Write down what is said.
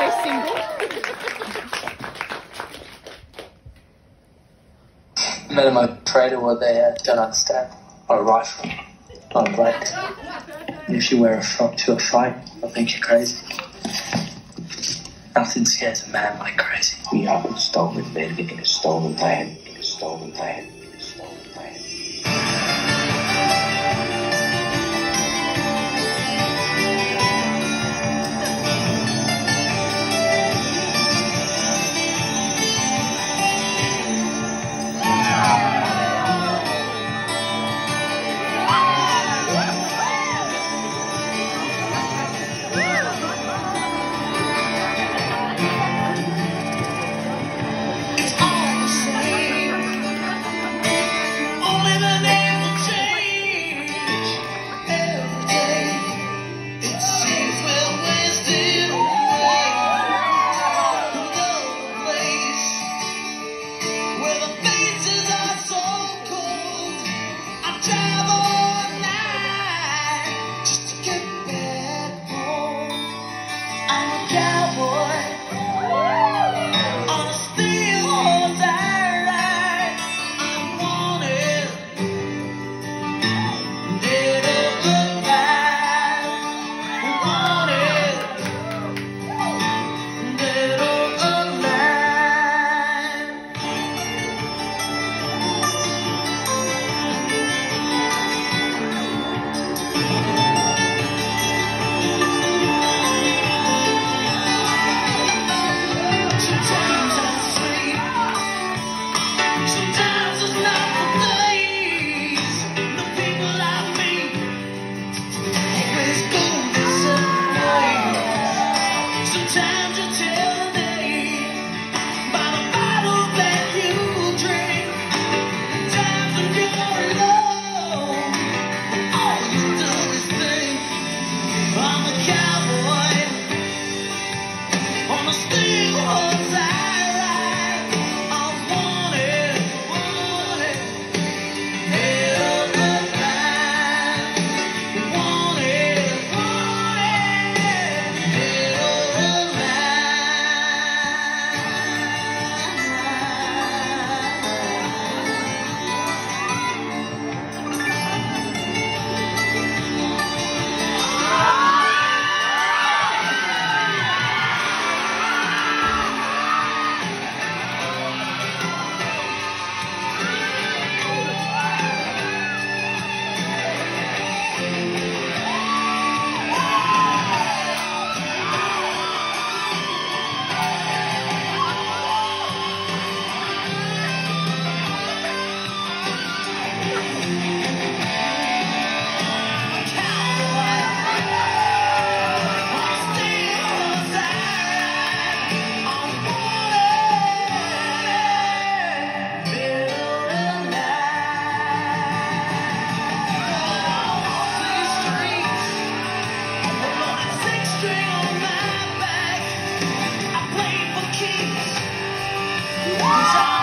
single. Men in my Prada, what they don't understand. Or a rifle. Not a blade. And if you wear a frock to a fight, I think you're crazy. Nothing scares a man like crazy. We are stolen men in a stolen land, in a stolen land, in a stolen land. Cause